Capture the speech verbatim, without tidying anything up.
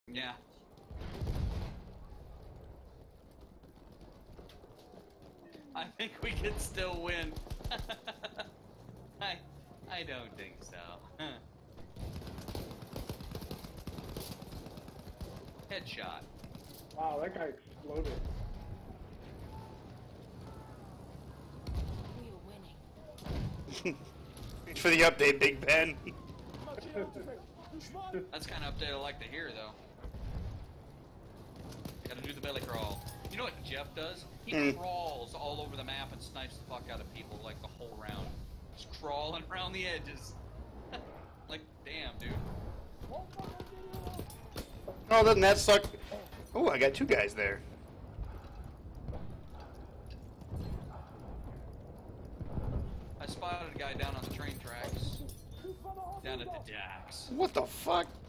Yeah. I think we can still win. I, I don't think so. Headshot. Wow, that guy exploded. We are winning. For the update, Big Ben. That's kind of update I like to hear, though. Gotta do the belly crawl. You know what Jeff does? He Mm. crawls all over the map and snipes the fuck out of people like the whole round. Just crawling around the edges. Like, damn, dude. Oh, doesn't that suck? Oh, I got two guys there. I spotted a guy down on the train tracks. Down at the docks. What the fuck?